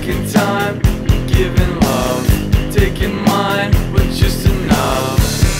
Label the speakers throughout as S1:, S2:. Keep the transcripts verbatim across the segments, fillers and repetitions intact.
S1: taking time, giving love, taking mine with just enough.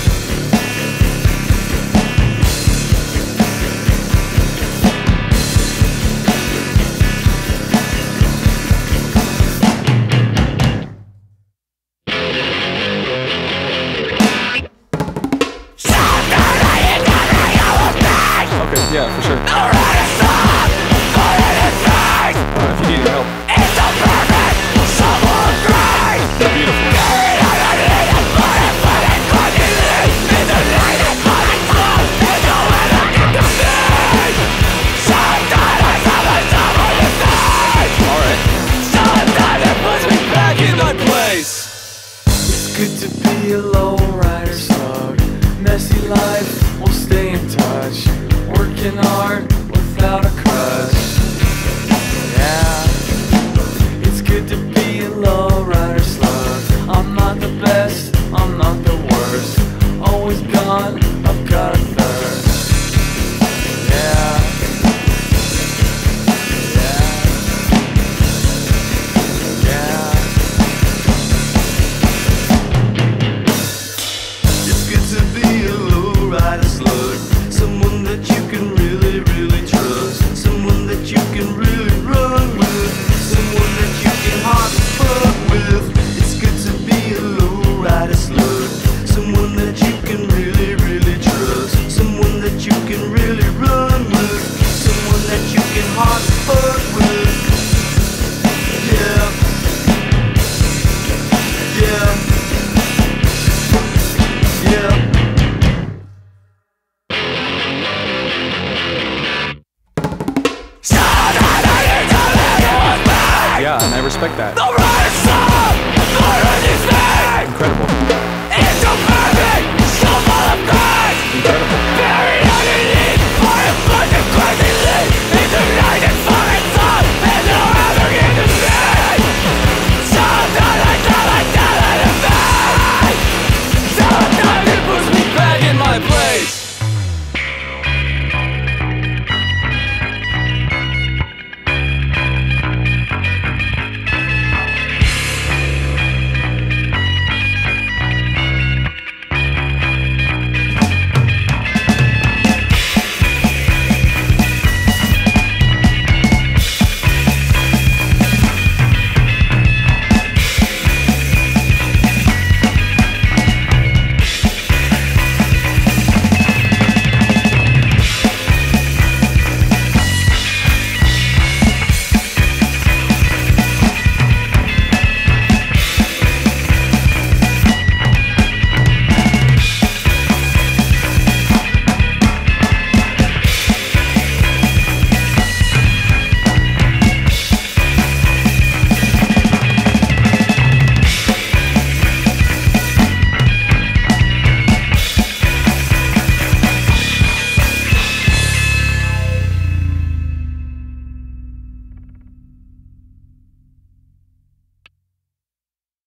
S2: Okay, yeah, for sure.
S1: Lowrider Slug, put it in face.
S2: Uh, if you need help.
S1: It's so perfect, Samur grace.
S2: Beautiful.
S1: Carried out underneath the body, but it couldn't leave. In the night, I call it close. There's nowhere to get to me. Sometimes I have a double in face.
S2: Alright.
S1: Sometimes it puts me back in my place. It's good to be a lowrider slug. Messy life, we'll stay in touch. Working hard without a crush. Yeah, it's good to be a lowrider slug. I'm not the best, I'm not the worst. Always gone, I've got a thirst. Yeah. Yeah. Yeah. It's good to be a lowrider slug. Someone that you can really, really trust. Someone that you can really run with. Someone that you can hardly fuck with. It's good to be a lowrider slug. Someone that you can really, really trust. Someone that you can really run with. Someone that you can hardly fuck with. Yeah. Yeah. Yeah.
S2: Yeah, and I respect that.
S1: Lowrider Slug,
S2: Incredible.